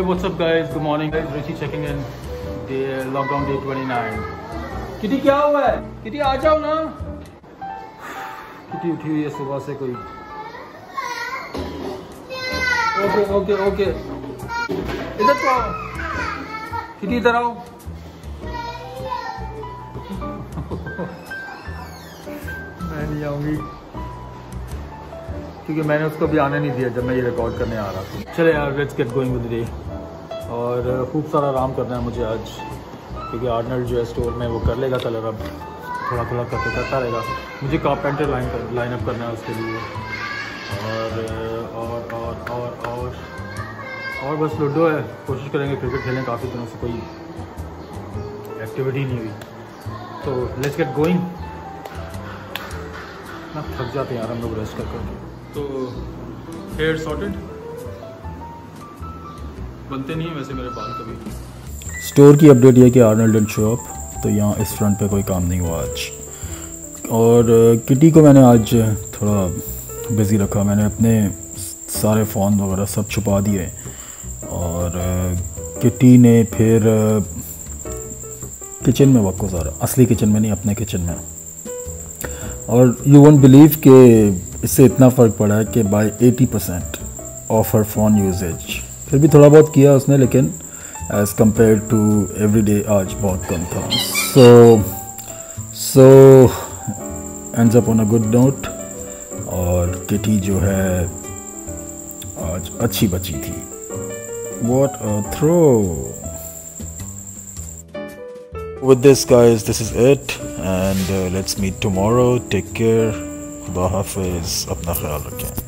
what's up guys, good morning guys, Rishi checking in, lockdown day 29. Kitty क्या हुआ है? Kitty आ जाओ ना। किटी उठी हुई है सुबह से कोई। ओके ओके ओके, इधर तो आओ किटी, इधर आओ। मैं नहीं आऊँगी क्योंकि मैंने उसको भी आने नहीं दिया जब मैं ये रिकॉर्ड करने आ रहा था। चले यार, let's get going with the day. और खूब सारा आराम करना है मुझे आज, क्योंकि आर्नल्ड जो है स्टोर में वो कर लेगा कलर, अब थोड़ा थोड़ा करके करता रहेगा। मुझे कारपेंटर लाइन अप करना है उसके लिए। और बस लूडो है, कोशिश करेंगे क्रिकेट खेलें, काफ़ी दिनों से कोई एक्टिविटी नहीं हुई, तो लेट्स गेट गोइंग। ना थक जाते हैं यार हम लोग रेस्ट कर कर। तो हेयर सॉर्टेड बनते नहीं है वैसे मेरे बाल कभी। स्टोर की अपडेट ये कि आर्नल्ड एंड शो अप, तो यहाँ इस फ्रंट पे कोई काम नहीं हुआ आज। और किटी को मैंने आज थोड़ा बिज़ी रखा, मैंने अपने सारे फ़ोन वगैरह सब छुपा दिए। और किटी ने फिर किचन में वक्त गुजारा, असली किचन में नहीं, अपने किचन में। और यू वोंट बिलीव कि इससे इतना फ़र्क पड़ा है कि बाय 80% ऑफ हर फ़ोन यूजेज, फिर भी थोड़ा बहुत किया उसने, लेकिन as compared to every day आज बहुत कम था। So ends up on a good note. और किटी जो है आज अच्छी बची थी। What a throw! With this guys, this is it, and let's meet tomorrow. Take care. खुदा हाफिज़, अपना ख्याल रखें।